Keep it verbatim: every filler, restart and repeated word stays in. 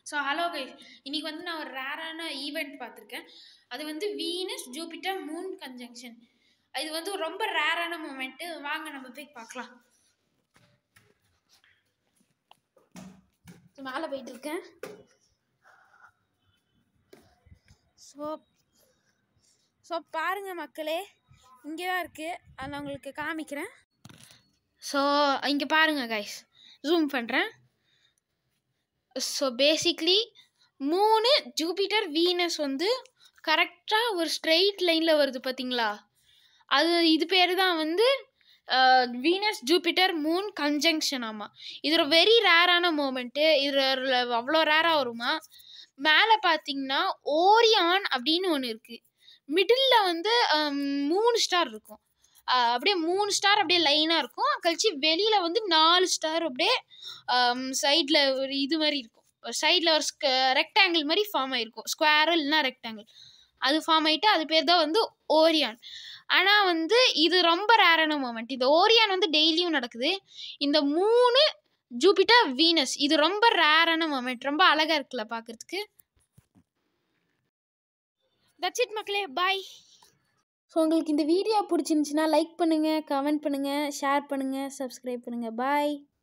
So hello guys, இன்னைக்கு வந்து நான் ஒரு ரேரான ஈவெண்ட் பார்த்துருக்கேன். அது வந்து வீனஸ் ஜூபிட்டர் மூன் கன்ஜங்ஷன். இது வந்து ரொம்ப ரேரான மூமெண்ட்டு. வாங்க நம்ம போய் பார்க்கலாம். மேலே போயிட்டு இருக்கேன். ஸோ ஸோ பாருங்க மக்களே, இங்கே தான் இருக்குது. அதை நான் உங்களுக்கு காமிக்கிறேன். ஸோ இங்கே பாருங்க கைஸ், ஜூம் பண்ணுறேன். ஸோ பேசிக்லி மூணு ஜூபிட்டர் வீனஸ் வந்து கரெக்டாக ஒரு ஸ்ட்ரெயிட் லைனில் வருது பார்த்தீங்களா? அது இது பேர் தான் வந்து வீனஸ் ஜூபிட்டர் மூன் கன்ஜங்ஷன். ஆமாம், இது ஒரு வெரி ரேரான மூமெண்ட்டு. இதில் அவ்வளோ ரேராக வருமா? மேலே பார்த்தீங்கன்னா ஓரியான் அப்படின்னு ஒன்று இருக்குது. மிடில் வந்து மூணு ஸ்டார் இருக்கும். அப்படியே மூணு ஸ்டார் அப்படியே லைனாக இருக்கும். கழிச்சு வெளியில் வந்து நாலு ஸ்டார் அப்படியே சைடில் ஒரு இது மாதிரி இருக்கும். சைடில் ஒரு ஸ்க ரெக்டாங்கிள் மாதிரி ஃபார்ம் ஆகிருக்கும். ஸ்கொயர் இல்லைனா ரெக்டாங்கிள், அது ஃபார்ம் ஆகிட்டு அது பேர் தான் வந்து ஓரியான். ஆனால் வந்து இது ரொம்ப ரேரான மூமெண்ட். இந்த ஓரியான் வந்து டெய்லியும் நடக்குது. இந்த மூணு ஜூபிட்டர் வீனஸ் இது ரொம்ப ரேரான மூமெண்ட். ரொம்ப அழகாக இருக்குல்ல பார்க்குறதுக்கு. தட்ஸ் இட் மக்களே, பாய். ஸோ உங்களுக்கு இந்த வீடியோ பிடிச்சிருந்துச்சின்னா லைக் பண்ணுங்கள், கமெண்ட் பண்ணுங்கள், ஷேர் பண்ணுங்கள், சப்ஸ்கிரைப் பண்ணுங்கள். பாய்.